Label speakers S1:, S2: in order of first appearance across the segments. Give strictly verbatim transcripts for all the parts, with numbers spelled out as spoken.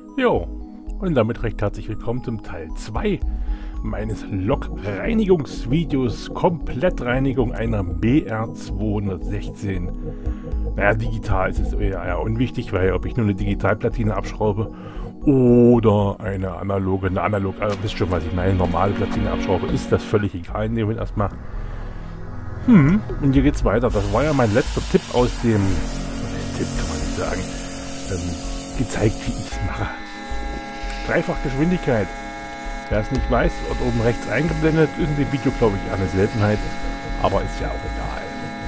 S1: Jo, und damit recht herzlich willkommen zum Teil zwei meines Lok-Reinigungsvideos. Komplettreinigung einer B R zweihundertsechzehn. Naja, digital ist es eher, eher unwichtig, weil ob ich nur eine Digitalplatine abschraube oder eine analoge, eine analog, also wisst schon, was ich meine, normale Platine abschraube, ist das völlig egal. Nehmen wir erstmal. Hm, und hier geht's weiter. Das war ja mein letzter Tipp aus dem, Tipp kann man nicht sagen, ähm, gezeigt, wie ich es mache. Dreifachgeschwindigkeit. Wer es nicht weiß, wird oben rechts eingeblendet. Ist in dem Video, glaube ich, eine Seltenheit. Aber ist ja auch egal.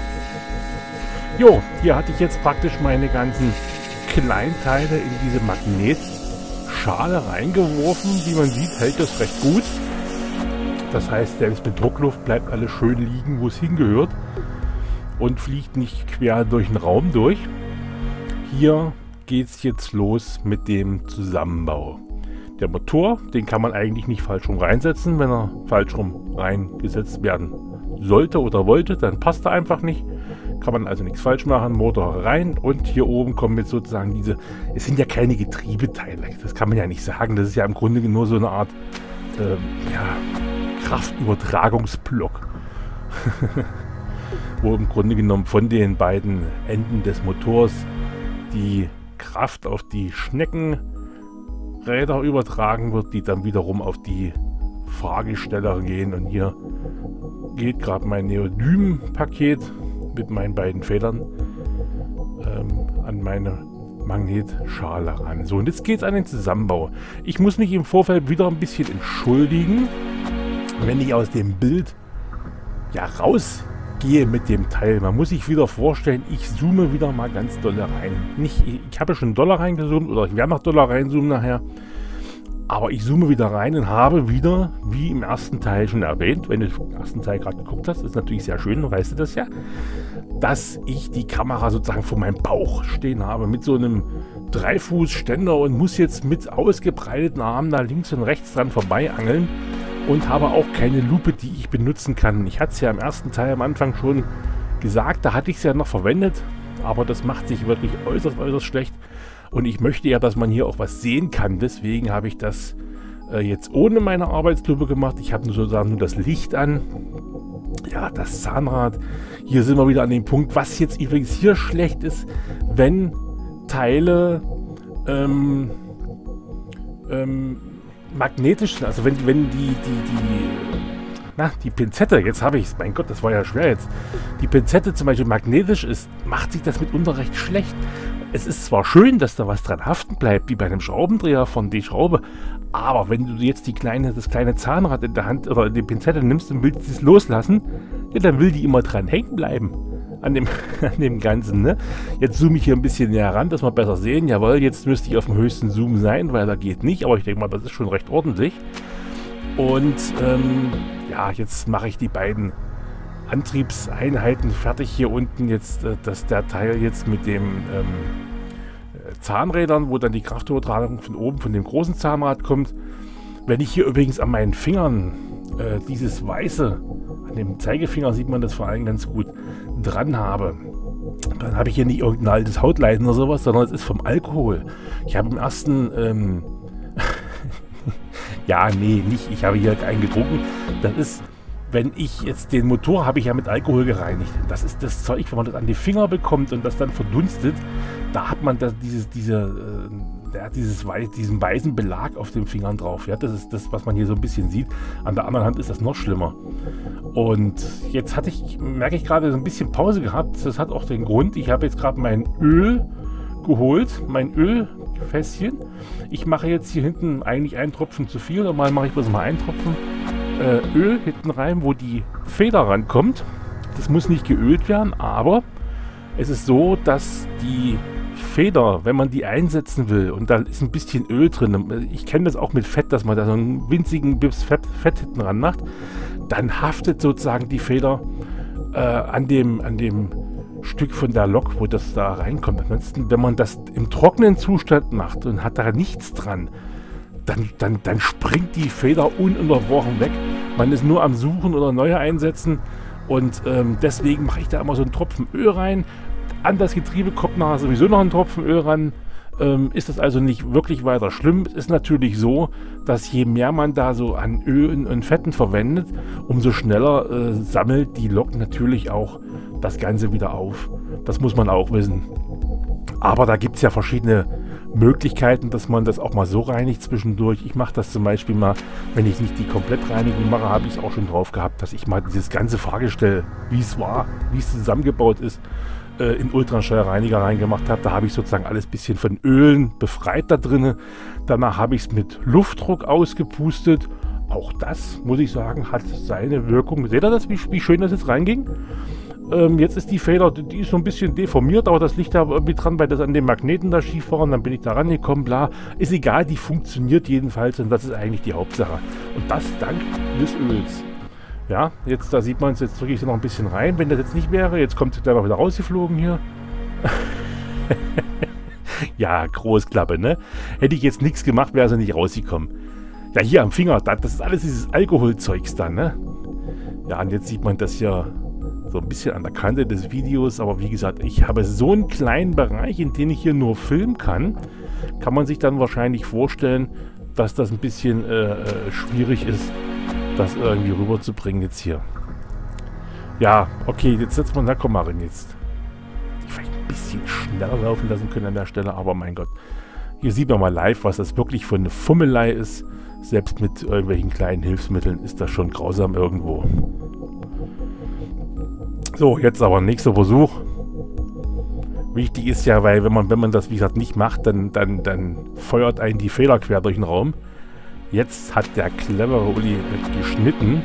S1: Jo, hier hatte ich jetzt praktisch meine ganzen Kleinteile in diese Magnetschale reingeworfen. Wie man sieht, hält das recht gut. Das heißt, selbst mit Druckluft bleibt alles schön liegen, wo es hingehört. Und fliegt nicht quer durch den Raum durch. Hier geht es jetzt los mit dem Zusammenbau. Der Motor, den kann man eigentlich nicht falsch rum reinsetzen. Wenn er falsch rum reingesetzt werden sollte oder wollte, dann passt er einfach nicht. Kann man also nichts falsch machen. Motor rein und hier oben kommen jetzt sozusagen diese, es sind ja keine Getriebeteile, das kann man ja nicht sagen. Das ist ja im Grunde nur so eine Art ähm, ja, Kraftübertragungsblock. Wo im Grunde genommen von den beiden Enden des Motors die Kraft auf die Schneckenräder übertragen wird, die dann wiederum auf die Fahrgesteller gehen. Und hier geht gerade mein Neodym-Paket mit meinen beiden Federn ähm, an meine Magnetschale ran. So, und jetzt geht es an den Zusammenbau. Ich muss mich im Vorfeld wieder ein bisschen entschuldigen, wenn ich aus dem Bild ja rausgehe mit dem Teil. Man muss sich wieder vorstellen, ich zoome wieder mal ganz doll rein. Nicht, ich, ich habe schon doller reingezoomt oder ich werde noch doller reinzoomen nachher. Aber ich zoome wieder rein und habe wieder, wie im ersten Teil schon erwähnt, wenn du den ersten Teil gerade geguckt hast, ist natürlich sehr schön, weißt du das ja, dass ich die Kamera sozusagen vor meinem Bauch stehen habe mit so einem Dreifußständer und muss jetzt mit ausgebreiteten Armen da links und rechts dran vorbei angeln und habe auch keine Lupe, die ich benutzen kann. Ich hatte es ja im ersten Teil am Anfang schon gesagt, da hatte ich es ja noch verwendet, aber das macht sich wirklich äußerst, äußerst schlecht. Und ich möchte ja, dass man hier auch was sehen kann. Deswegen habe ich das äh, jetzt ohne meine Arbeitslupe gemacht. Ich habe nur sozusagen nur das Licht an. Ja, das Zahnrad. Hier sind wir wieder an dem Punkt, was jetzt übrigens hier schlecht ist, wenn Teile ähm, ähm, magnetisch sind. Also wenn, wenn die, die, die, na, die Pinzette, jetzt habe ich es, mein Gott, das war ja schwer jetzt. Die Pinzette zum Beispiel magnetisch ist, macht sich das mitunter recht schlecht. Es ist zwar schön, dass da was dran haften bleibt, wie bei einem Schraubendreher von die Schraube, aber wenn du jetzt die kleine, das kleine Zahnrad in der Hand oder die Pinzette nimmst und willst es loslassen, ja, dann will die immer dran hängen bleiben. An dem, an dem Ganzen, ne? Jetzt zoome ich hier ein bisschen näher ran, dass wir besser sehen. Jawohl, jetzt müsste ich auf dem höchsten Zoom sein, weil da geht nicht, aber ich denke mal, das ist schon recht ordentlich. Und ähm, ja, jetzt mache ich die beiden Antriebseinheiten fertig hier unten. Jetzt, äh, dass der Teil jetzt mit dem ähm, Zahnrädern, wo dann die Kraftübertragung von oben von dem großen Zahnrad kommt. Wenn ich hier übrigens an meinen Fingern äh, dieses Weiße, an dem Zeigefinger sieht man das vor allem ganz gut, dran habe, dann habe ich hier nicht irgendein altes Hautleiden oder sowas, sondern es ist vom Alkohol. Ich habe im ersten, ähm, ja, nee, nicht, ich habe hier einen getrunken. Das ist, wenn ich jetzt den Motor habe ich ja mit Alkohol gereinigt. Das ist das Zeug, wenn man das an die Finger bekommt und das dann verdunstet, da hat man das, dieses, diese, äh, ja, dieses Weiß, diesen weißen Belag auf den Fingern drauf. Ja, das ist das, was man hier so ein bisschen sieht. An der anderen Hand ist das noch schlimmer. Und jetzt hatte ich, merke ich gerade, so ein bisschen Pause gehabt. Das hat auch den Grund, ich habe jetzt gerade mein Öl geholt, mein Ölfässchen. Ich mache jetzt hier hinten eigentlich einen Tropfen zu viel. Normal mache ich bloß mal einen Tropfen äh, Öl hinten rein, wo die Feder rankommt. Das muss nicht geölt werden, aber es ist so, dass die Feder, wenn man die einsetzen will und da ist ein bisschen Öl drin, ich kenne das auch mit Fett, dass man da so einen winzigen Bips Fett, Fett hinten ran macht, dann haftet sozusagen die Feder äh, an dem, an dem Stück von der Lok, wo das da reinkommt. Ansonsten, wenn man das im trockenen Zustand macht und hat da nichts dran, dann, dann, dann springt die Feder ununterbrochen weg. Man ist nur am Suchen oder neue einsetzen und ähm, deswegen mache ich da immer so einen Tropfen Öl rein. An das Getriebe kommt nachher sowieso noch ein Tropfen Öl ran. ähm, ist es also nicht wirklich weiter schlimm. Es ist natürlich so, dass je mehr man da so an Ölen und Fetten verwendet, umso schneller äh, sammelt die Lok natürlich auch das Ganze wieder auf. Das muss man auch wissen. Aber da gibt es ja verschiedene Möglichkeiten, dass man das auch mal so reinigt zwischendurch. Ich mache das zum Beispiel mal, wenn ich nicht die Komplettreinigung mache, habe ich es auch schon drauf gehabt, dass ich mal dieses ganze Fahrgestell, wie es war, wie es zusammengebaut ist, äh, in Ultraschallreiniger reingemacht habe. Da habe ich sozusagen alles ein bisschen von Ölen befreit da drin. Danach habe ich es mit Luftdruck ausgepustet. Auch das, muss ich sagen, hat seine Wirkung. Seht ihr das, wie, wie schön das jetzt reinging? Ähm, jetzt ist die Feder, die ist so ein bisschen deformiert, aber das liegt da irgendwie dran, weil das an den Magneten da schief war und dann bin ich da rangekommen, bla. Ist egal, die funktioniert jedenfalls und das ist eigentlich die Hauptsache. Und das dank des Öls. Ja, jetzt, da sieht man es, jetzt drücke ich sie noch ein bisschen rein. Wenn das jetzt nicht wäre, jetzt kommt sie gleich mal wieder rausgeflogen hier. Ja, Großklappe, ne? Hätte ich jetzt nichts gemacht, wäre sie nicht rausgekommen. Ja, hier am Finger, das ist alles dieses Alkoholzeugs da, ne? Ja, und jetzt sieht man das hier so ein bisschen an der Kante des Videos, aber wie gesagt, ich habe so einen kleinen Bereich, in dem ich hier nur filmen kann, kann man sich dann wahrscheinlich vorstellen, dass das ein bisschen äh, äh, schwierig ist, das irgendwie rüberzubringen jetzt hier. Ja, okay, jetzt setzt man, na komm mal rein jetzt. Ich vielleicht ein bisschen schneller laufen lassen können an der Stelle, aber mein Gott. Hier sieht man mal live, was das wirklich für eine Fummelei ist. Selbst mit irgendwelchen kleinen Hilfsmitteln ist das schon grausam irgendwo. So, jetzt aber nächster Versuch. Wichtig ist ja, weil wenn man, wenn man das, wie gesagt, nicht macht, dann, dann, dann feuert einen die Feder quer durch den Raum. Jetzt hat der clevere Uli geschnitten.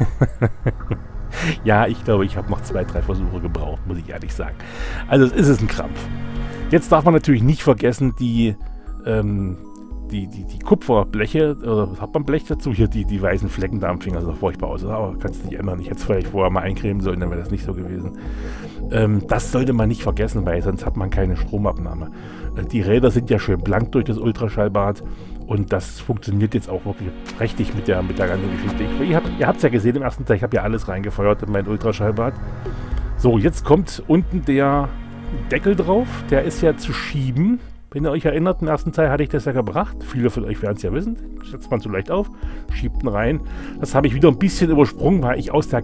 S1: Ja, ich glaube, ich habe noch zwei, drei Versuche gebraucht, muss ich ehrlich sagen. Also es ist ein Krampf. Jetzt darf man natürlich nicht vergessen, die, ähm, die, die, die Kupferbleche, oder was hat man Blech dazu? Hier die, die weißen Flecken da am Finger, das sah furchtbar aus. Aber kannst du nicht ändern. Ich hätte es vielleicht vorher mal eincremen sollen, dann wäre das nicht so gewesen. Ähm, das sollte man nicht vergessen, weil sonst hat man keine Stromabnahme. Äh, die Räder sind ja schön blank durch das Ultraschallbad und das funktioniert jetzt auch wirklich prächtig mit der, mit der ganzen Geschichte. Ich, ihr habt es ja gesehen im ersten Teil, ich habe ja alles reingefeuert in mein Ultraschallbad. So, jetzt kommt unten der Deckel drauf, der ist ja zu schieben. Wenn ihr euch erinnert, im ersten Teil hatte ich das ja gebracht. Viele von euch werden es ja wissen. Setzt man so leicht auf, schiebt ihn rein. Das habe ich wieder ein bisschen übersprungen, weil ich aus der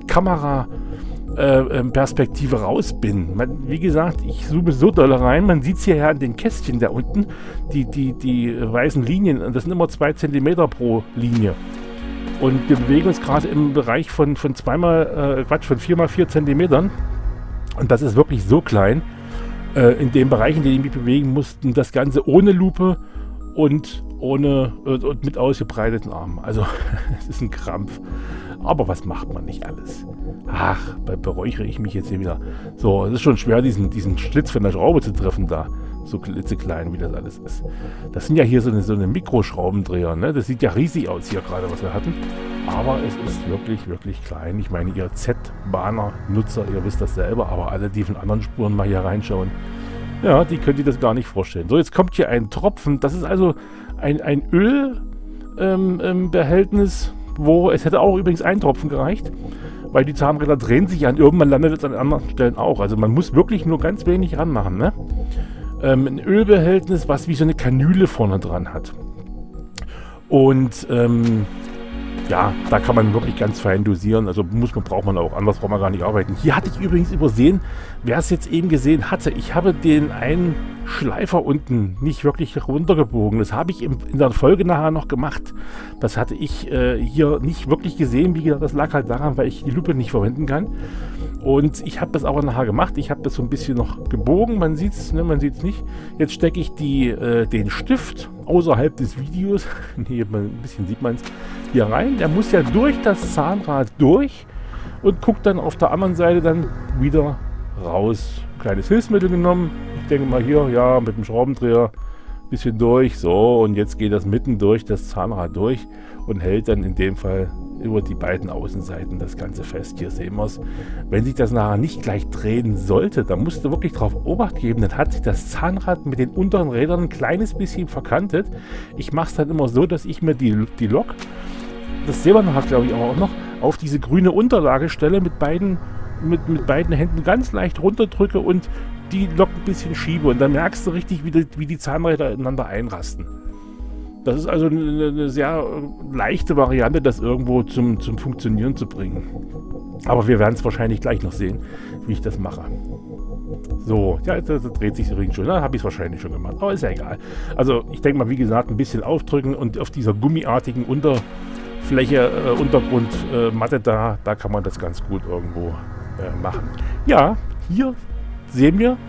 S1: Kamera-Perspektive äh, raus bin. Man, wie gesagt, ich zoome so doll rein. Man sieht es hier ja an den Kästchen da unten. Die, die, die weißen Linien, das sind immer zwei Zentimeter pro Linie. Und wir bewegen uns gerade im Bereich von, von zweimal, äh, Quatsch, von vier mal vier Zentimetern. Und das ist wirklich so klein. In dem Bereich, in dem ich mich bewegen mussten, das Ganze ohne Lupe und ohne und mit ausgebreiteten Armen. Also es ist ein Krampf. Aber was macht man nicht alles? Ach, beräuchere ich mich jetzt hier wieder. So, es ist schon schwer, diesen, diesen Schlitz von der Schraube zu treffen da. So klitzeklein, wie das alles ist. Das sind ja hier so eine, so eine Mikroschraubendreher, ne? Das sieht ja riesig aus hier gerade, was wir hatten. Aber es ist wirklich, wirklich klein. Ich meine, ihr Z-Bahner-Nutzer, ihr wisst das selber, aber alle, die von anderen Spuren mal hier reinschauen, ja, die können sich das gar nicht vorstellen. So, jetzt kommt hier ein Tropfen. Das ist also ein, ein Ölbehältnis, ähm, ähm, wo es hätte auch übrigens ein Tropfen gereicht, weil die Zahnräder drehen sich an. Irgendwann landet es an anderen Stellen auch. Also man muss wirklich nur ganz wenig ranmachen, ne? Ähm, ein Ölbehältnis, was wie so eine Kanüle vorne dran hat. Und ähm, ja, da kann man wirklich ganz fein dosieren. Also muss man, braucht man auch. Anders braucht man gar nicht arbeiten. Hier hatte ich übrigens übersehen, wer es jetzt eben gesehen hatte. Ich habe den einen Schleifer unten nicht wirklich runtergebogen. Das habe ich in, in der Folge nachher noch gemacht. Das hatte ich äh, hier nicht wirklich gesehen. Wie gesagt, das lag halt daran, weil ich die Lupe nicht verwenden kann. Und ich habe das aber nachher gemacht. Ich habe das so ein bisschen noch gebogen. Man sieht es, ne, man sieht es nicht. Jetzt stecke ich die, äh, den Stift außerhalb des Videos, nee, ein bisschen sieht man es, hier rein. Der muss ja durch das Zahnrad durch und guckt dann auf der anderen Seite dann wieder raus. Kleines Hilfsmittel genommen. Ich denke mal hier, ja, mit dem Schraubendreher ein bisschen durch. So, und jetzt geht das mitten durch das Zahnrad durch und hält dann in dem Fall über die beiden Außenseiten das Ganze fest. Hier sehen wir es. Wenn sich das nachher nicht gleich drehen sollte, dann musst du wirklich darauf Obacht geben. Dann hat sich das Zahnrad mit den unteren Rädern ein kleines bisschen verkantet. Ich mache es dann immer so, dass ich mir die, die Lok, das sehen wir nachher glaube ich auch noch, auf diese grüne Unterlage stelle, mit beiden, mit, mit beiden Händen ganz leicht runterdrücke und die Lok ein bisschen schiebe und dann merkst du richtig, wie die, wie die Zahnräder ineinander einrasten. Das ist also eine, eine sehr leichte Variante, das irgendwo zum, zum Funktionieren zu bringen. Aber wir werden es wahrscheinlich gleich noch sehen, wie ich das mache. So, ja, das, das dreht sich übrigens schon. Da habe ich es wahrscheinlich schon gemacht. Aber ist ja egal. Also ich denke mal, wie gesagt, ein bisschen aufdrücken und auf dieser gummiartigen Unterfläche, äh, Untergrundmatte äh, da, da kann man das ganz gut irgendwo äh, machen. Ja, hier sehen wir,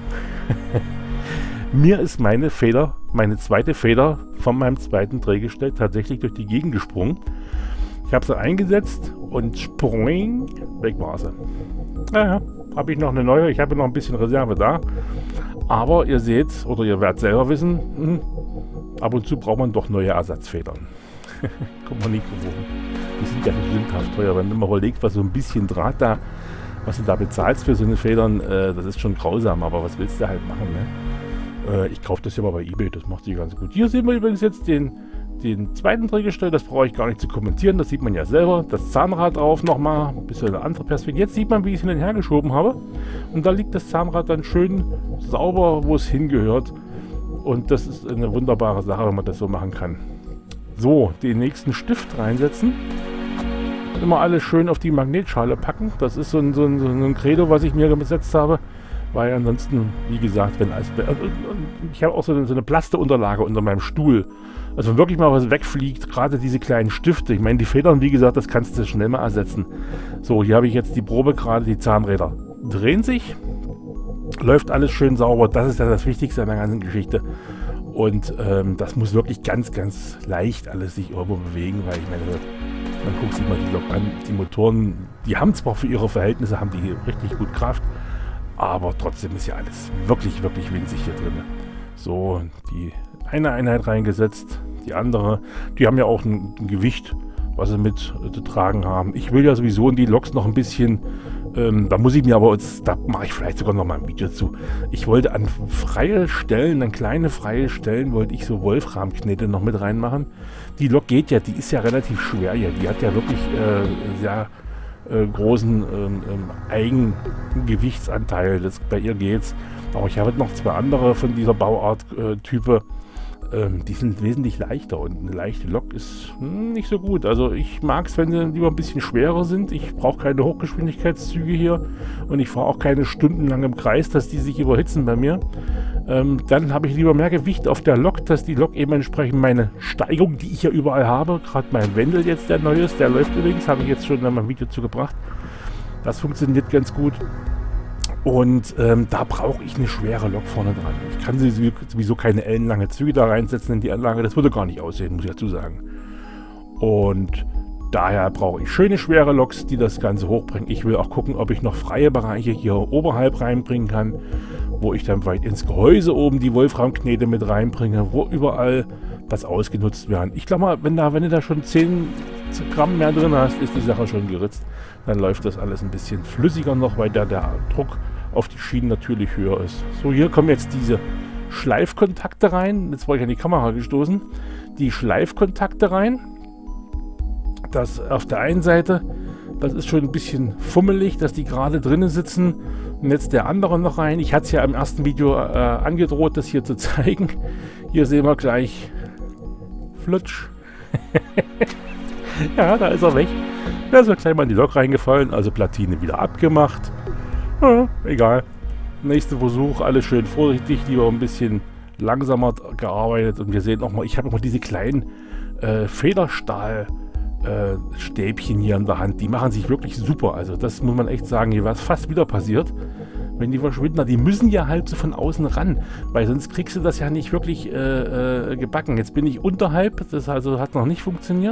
S1: mir ist meine Feder, meine zweite Feder von meinem zweiten Drehgestell tatsächlich durch die Gegend gesprungen. Ich habe sie eingesetzt und sprung, weg war sie. Naja, habe ich noch eine neue, ich habe noch ein bisschen Reserve da. Aber ihr seht, oder ihr werdet selber wissen, hm, ab und zu braucht man doch neue Ersatzfedern. Kommt man nicht drum. Die sind ja nicht sündhaft teuer, wenn man überlegt, was so ein bisschen Draht da, was du da bezahlst für so eine Federn, äh, das ist schon grausam, aber was willst du halt machen, ne? Äh, ich kaufe das ja mal bei eBay, das macht sich ganz gut. Hier sehen wir übrigens jetzt den, den zweiten Drehgestell, das brauche ich gar nicht zu kommentieren, das sieht man ja selber. Das Zahnrad drauf nochmal, ein bisschen eine andere Perspektive. Jetzt sieht man, wie ich es hin und her geschoben habe. Und da liegt das Zahnrad dann schön sauber, wo es hingehört. Und das ist eine wunderbare Sache, wenn man das so machen kann. So, den nächsten Stift reinsetzen. Immer alles schön auf die Magnetschale packen. Das ist so ein, so ein, so ein Credo, was ich mir gesetzt habe. Weil ansonsten, wie gesagt, wenn alles... Ich habe auch so eine, so eine Plasteunterlage unter meinem Stuhl. Also wenn wirklich mal was wegfliegt, gerade diese kleinen Stifte. Ich meine, die Federn, wie gesagt, das kannst du schnell mal ersetzen. So, hier habe ich jetzt die Probe gerade, die Zahnräder drehen sich. Läuft alles schön sauber. Das ist ja das Wichtigste an der ganzen Geschichte. Und ähm, das muss wirklich ganz, ganz leicht alles sich irgendwo bewegen, weil ich meine... Man guckt sich mal die Lok an. Die Motoren, die haben zwar für ihre Verhältnisse, haben die richtig gut Kraft, aber trotzdem ist ja alles wirklich, wirklich winzig hier drin. So, die eine Einheit reingesetzt, die andere, die haben ja auch ein, ein Gewicht, was sie mit äh, zu tragen haben. Ich will ja sowieso in die Loks noch ein bisschen, ähm, da muss ich mir aber, jetzt, da mache ich vielleicht sogar noch mal ein Video zu. Ich wollte an freie Stellen, an kleine freie Stellen, wollte ich so Wolframknete noch mit reinmachen. Die Lok geht ja, die ist ja relativ schwer hier. Die hat ja wirklich äh, sehr äh, großen ähm, ähm, Eigengewichtsanteil. Das, bei ihr geht's. Aber ich habe noch zwei andere von dieser Bauart-Type. Ähm, die sind wesentlich leichter und eine leichte Lok ist hm, nicht so gut. Also ich mag es, wenn sie lieber ein bisschen schwerer sind. Ich brauche keine Hochgeschwindigkeitszüge hier und ich fahre auch keine stundenlang im Kreis, dass die sich überhitzen bei mir. Ähm, dann habe ich lieber mehr Gewicht auf der Lok, dass die Lok eben entsprechend meine Steigung, die ich ja überall habe, gerade mein Wendel jetzt, der neu ist, der läuft übrigens, habe ich jetzt schon in meinem Video zugebracht. Das funktioniert ganz gut. Und ähm, da brauche ich eine schwere Lok vorne dran. Ich kann sowieso keine ellenlange Züge da reinsetzen in die Anlage. Das würde gar nicht aussehen, muss ich dazu sagen. Und daher brauche ich schöne, schwere Loks, die das Ganze hochbringen. Ich will auch gucken, ob ich noch freie Bereiche hier oberhalb reinbringen kann, wo ich dann vielleicht ins Gehäuse oben die Wolframknete mit reinbringe, wo überall das ausgenutzt werden. Ich glaube mal, wenn, da, wenn du da schon zehn Gramm mehr drin hast, ist die Sache schon geritzt. Dann läuft das alles ein bisschen flüssiger noch, weil da der Druck auf die Schienen natürlich höher ist. So, hier kommen jetzt diese Schleifkontakte rein. Jetzt war ich an die Kamera gestoßen. Die Schleifkontakte rein. Das auf der einen Seite, das ist schon ein bisschen fummelig, dass die gerade drinnen sitzen. Und jetzt der andere noch rein. Ich hatte es ja im ersten Video äh, angedroht, das hier zu zeigen. Hier sehen wir gleich Flutsch. Ja, da ist er weg. Da ist er gleich mal in die Lok reingefallen, also Platine wieder abgemacht. Ja, egal. Nächster Versuch, alles schön vorsichtig, lieber ein bisschen langsamer gearbeitet. Und wir sehen nochmal, ich habe immer diese kleinen äh, Federstahl-Stäbchen äh, hier in der Hand. Die machen sich wirklich super. Also das muss man echt sagen, hier war es fast wieder passiert. Wenn die verschwinden, die müssen ja halt so von außen ran, weil sonst kriegst du das ja nicht wirklich äh, äh, gebacken. Jetzt bin ich unterhalb, das also hat noch nicht funktioniert.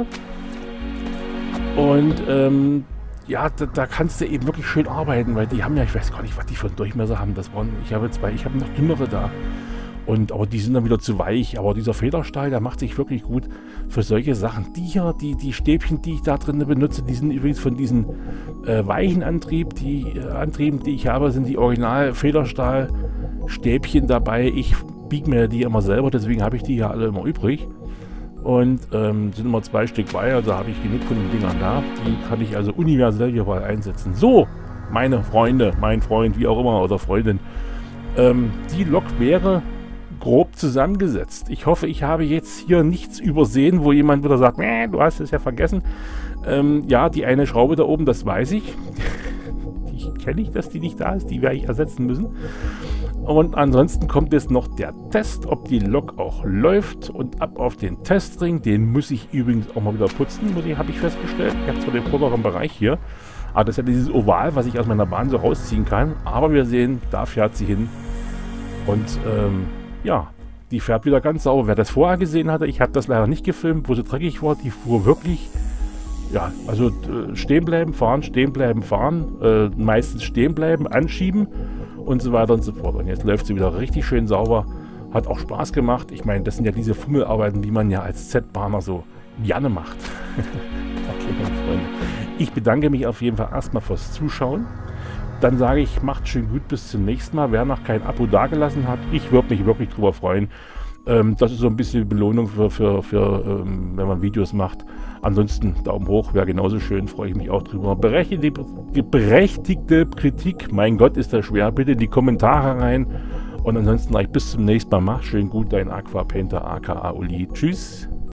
S1: Und ähm, ja, da, da kannst du eben wirklich schön arbeiten, weil die haben ja, ich weiß gar nicht, was die für einen Durchmesser haben. Das waren, ich habe zwei, ich habe noch dünnere da. Und, aber die sind dann wieder zu weich. Aber dieser Federstahl, der macht sich wirklich gut für solche Sachen. Die hier, die, die Stäbchen, die ich da drin benutze, die sind übrigens von diesen äh, weichen Antrieb, die äh, Antrieben, die ich habe, sind die Original Federstahl-Stäbchen dabei. Ich biege mir die immer selber, deswegen habe ich die hier alle immer übrig. Und ähm, sind immer zwei Stück bei, also habe ich genug von den Dingern da. Die kann ich also universell überall einsetzen. So, meine Freunde, mein Freund, wie auch immer, oder Freundin. Ähm, die Lok wäre grob zusammengesetzt. Ich hoffe, ich habe jetzt hier nichts übersehen, wo jemand wieder sagt, du hast es ja vergessen. Ähm, ja, die eine Schraube da oben, das weiß ich. Die kenne ich, dass die nicht da ist. Die werde ich ersetzen müssen. Und ansonsten kommt jetzt noch der Test, ob die Lok auch läuft. Und ab auf den Testring. Den muss ich übrigens auch mal wieder putzen, habe ich festgestellt. Ich habe zwar den vorderen Bereich hier, aber das ist ja dieses Oval, was ich aus meiner Bahn so rausziehen kann. Aber wir sehen, da fährt sie hin. Und ähm, ja, die fährt wieder ganz sauber. Wer das vorher gesehen hatte, ich habe das leider nicht gefilmt, wo sie dreckig war, die fuhr wirklich, ja, also äh, stehen bleiben, fahren, stehen bleiben, fahren, äh, meistens stehen bleiben, anschieben und so weiter und so fort. Und jetzt läuft sie wieder richtig schön sauber, hat auch Spaß gemacht. Ich meine, das sind ja diese Fummelarbeiten, die man ja als Z-Bahner so gerne macht. Okay, meine Freunde. Ich bedanke mich auf jeden Fall erstmal fürs Zuschauen. Dann sage ich, macht schön gut, bis zum nächsten Mal. Wer noch kein Abo dagelassen hat, ich würde mich wirklich drüber freuen. Ähm, das ist so ein bisschen Belohnung für, für, für ähm, wenn man Videos macht. Ansonsten Daumen hoch, wäre genauso schön, freue ich mich auch drüber. Berechtigte, berechtigte Kritik, mein Gott, ist das schwer. Bitte in die Kommentare rein. Und ansonsten, bis zum nächsten Mal. Mach schön gut, dein Aqua Painter aka Uli. Tschüss.